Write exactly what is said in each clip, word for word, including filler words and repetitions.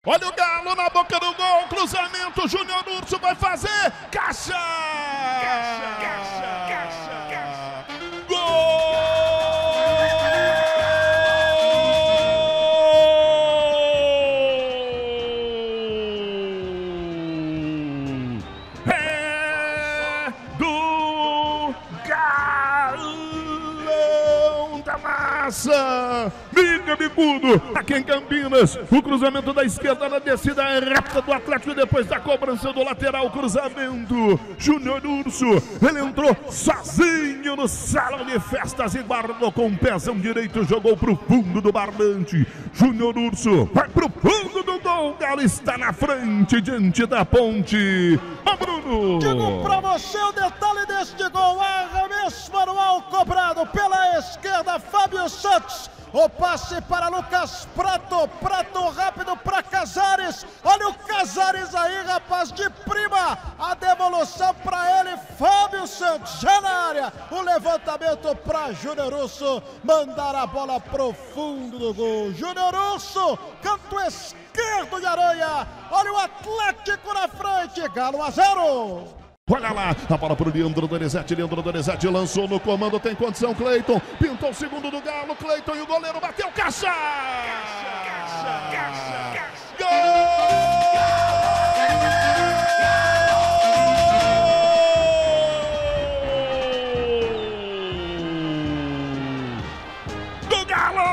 Olha o Galo na boca do gol, cruzamento, Júnior Urso vai fazer, caixa! Caixa, caixa, caixa, caixa. Gol! É do Galão da Massa! Mica Bicudo, aqui em Campinas, o cruzamento da esquerda na descida rápida do Atlético depois da cobrança do lateral, cruzamento, Júnior Urso, ele entrou sozinho no salão de festas e guardou com o pezão direito, jogou pro fundo do barbante, Júnior Urso vai pro fundo do gol, o Galo está na frente diante da Ponte. Ô Bruno! Digo pra você o detalhe deste gol, arremesso manual cobrado pela esquerda, Fábio Santos. O passe para Lucas Prato, Prato rápido para Casares, olha o Casares aí, rapaz, de prima, a devolução para ele, Fábio Santos, já na área, o levantamento para Júnior Urso, mandar a bola pro fundo do gol, Júnior Urso, canto esquerdo de Aranha, olha o Atlético na frente, Galo a zero. Olha lá, a bola pro Leandro Donizete, Leandro Donizete lançou no comando, tem condição, Cleiton, pintou o segundo do Galo, Cleiton e o goleiro bateu, caixa! Caixa, caixa, caixa, caixa. Gol! Do Galo!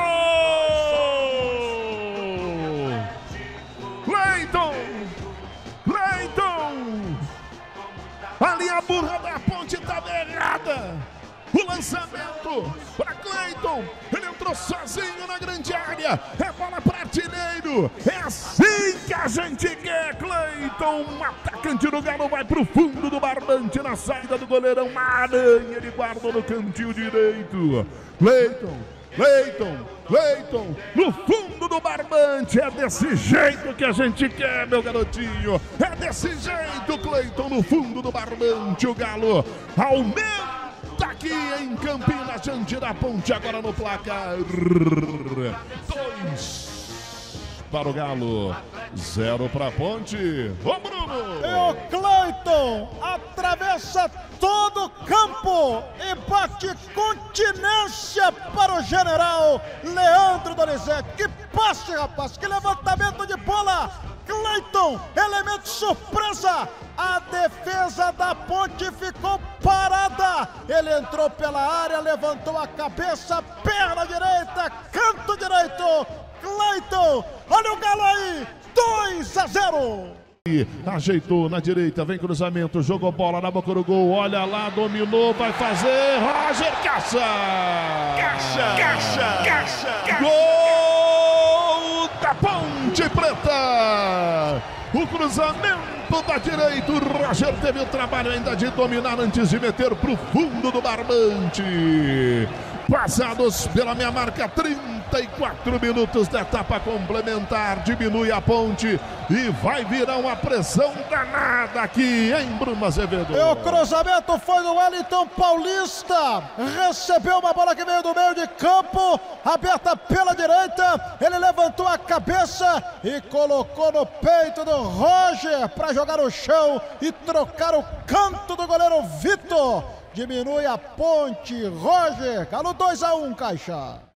Cleiton! Cleiton! Ali a burra da Ponte estava errada. O lançamento para Cleiton. Ele entrou sozinho na grande área. É bola para Artilheiro. É assim que a gente quer, Cleiton. Um atacante do Galo vai para o fundo do barbante na saída do goleirão. Uma aranha, ele guardou no cantinho direito. Cleiton. Cleiton, Cleiton, no fundo do barbante, é desse jeito que a gente quer, meu garotinho, é desse jeito, Cleiton, no fundo do barbante, o Galo aumenta aqui em Campinas, diante da Ponte, agora no placar, dois para o Galo, zero para a Ponte, ô Bruno! E o Cleiton atravessa todo o campo e bate continência para o general Leandro Donizete. Que passe, rapaz, que levantamento de bola. Cleiton, elemento surpresa. A defesa da Ponte ficou parada. Ele entrou pela área, levantou a cabeça, perna direita, canto direito. Cleiton, olha o Galo aí, dois a zero. Ajeitou na direita, vem cruzamento, jogou bola na boca do gol, olha lá, dominou, vai fazer, Roger, caixa! Caixa, caixa, caixa! Gol da Ponte Preta! O cruzamento da direita, o Roger teve o trabalho ainda de dominar antes de meter pro fundo do barbante. Passados pela minha marca, trinta e quatro minutos da etapa complementar, diminui a Ponte e vai virar uma pressão danada aqui em Bruno Azevedo. E o cruzamento foi do Wellington Paulista, recebeu uma bola que veio do meio de campo, aberta pela direita, ele levantou a cabeça e colocou no peito do Roger para jogar no chão e trocar o canto do goleiro Vitor. Diminui a Ponte, Roger, Galo dois a um, Caixa.